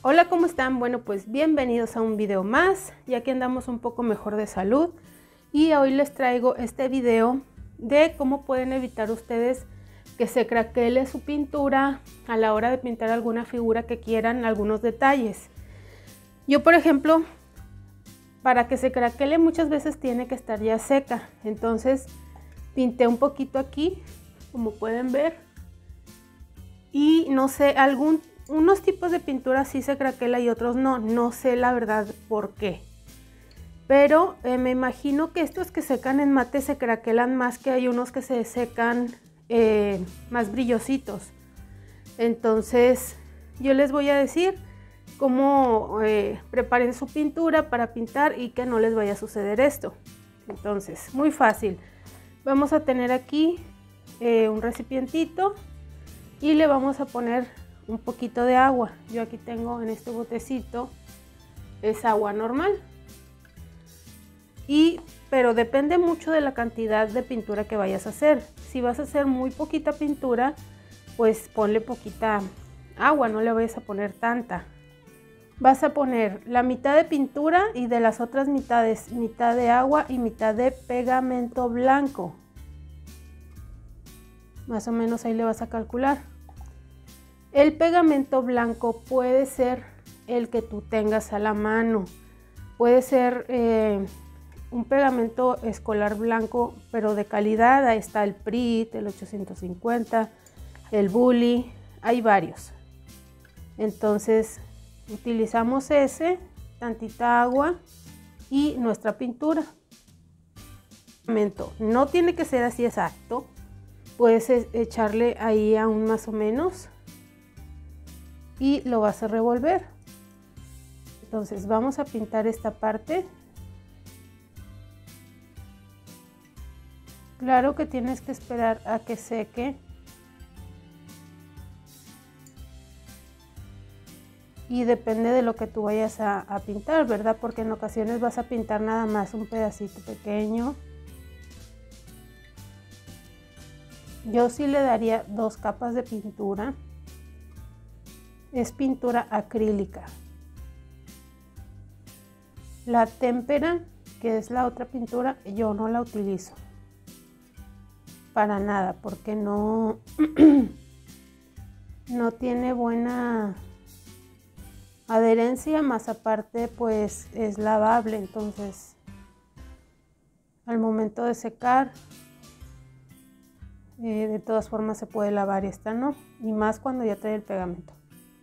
Hola, ¿cómo están? Bueno, pues bienvenidos a un video más, ya que andamos un poco mejor de salud y hoy les traigo este video de cómo pueden evitar ustedes que se craquele su pintura a la hora de pintar alguna figura que quieran, algunos detalles. Yo, por ejemplo, para que se craquele muchas veces tiene que estar ya seca, entonces pinté un poquito aquí, como pueden ver, y no sé, unos tipos de pintura sí se craquela y otros no sé la verdad por qué. Pero me imagino que estos que secan en mate se craquelan más, que hay unos que se secan más brillositos. Entonces yo les voy a decir cómo preparen su pintura para pintar y que no les vaya a suceder esto. Entonces, muy fácil. Vamos a tener aquí un recipientito y le vamos a poner un poquito de agua. Yo aquí tengo en este botecito, es agua normal, pero depende mucho de la cantidad de pintura que vayas a hacer. Si vas a hacer muy poquita pintura, pues ponle poquita agua, no le vayas a poner tanta. Vas a poner la mitad de pintura y de las otras mitades, mitad de agua y mitad de pegamento blanco. Más o menos ahí le vas a calcular. El pegamento blanco puede ser el que tú tengas a la mano. Puede ser un pegamento escolar blanco, pero de calidad. Ahí está el Prit, el 850, el Bully, hay varios. Entonces utilizamos ese, tantita agua y nuestra pintura. No tiene que ser así exacto, puedes echarle ahí aún más o menos y lo vas a revolver. Entonces vamos a pintar esta parte. Claro que tienes que esperar a que seque. Y depende de lo que tú vayas a pintar, ¿verdad? Porque en ocasiones vas a pintar nada más un pedacito pequeño. Yo sí le daría 2 capas de pintura. Es pintura acrílica. La témpera, que es la otra pintura, yo no la utilizo para nada, porque no tiene buena adherencia, más aparte pues es lavable, entonces al momento de secar de todas formas se puede lavar, y esta no, y más cuando ya trae el pegamento.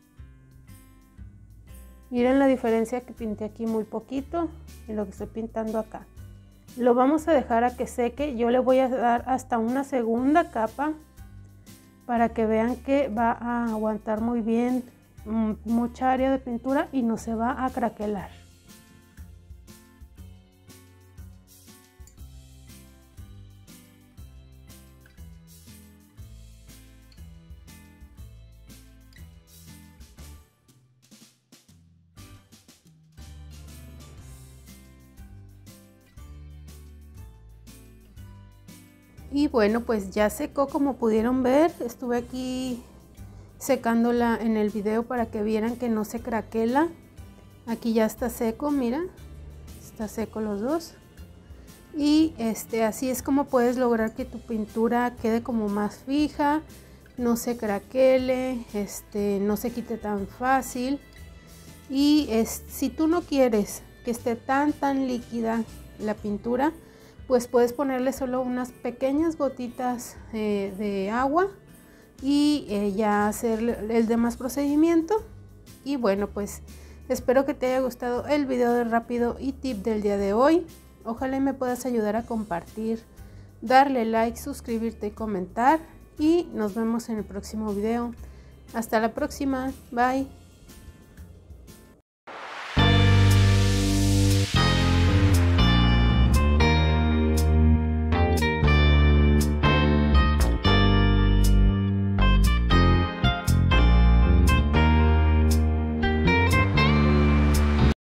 Miren la diferencia, que pinté aquí muy poquito y lo que estoy pintando acá. Lo vamos a dejar a que seque. Yo le voy a dar hasta una segunda capa para que vean que va a aguantar muy bien mucha área de pintura y no se va a craquelar. Y bueno, pues ya secó, como pudieron ver. Estuve aquí secándola en el video para que vieran que no se craquela. Aquí ya está seco, mira, está seco los dos. Y así es como puedes lograr que tu pintura quede como más fija, no se craquele, no se quite tan fácil. Y si tú no quieres que esté tan líquida la pintura, pues puedes ponerle solo unas pequeñas gotitas de agua y ya hacer el demás procedimiento. Y bueno, pues espero que te haya gustado el video de rápido y tip del día de hoy. Ojalá me puedas ayudar a compartir, darle like, suscribirte y comentar. Y nos vemos en el próximo video. Hasta la próxima. Bye.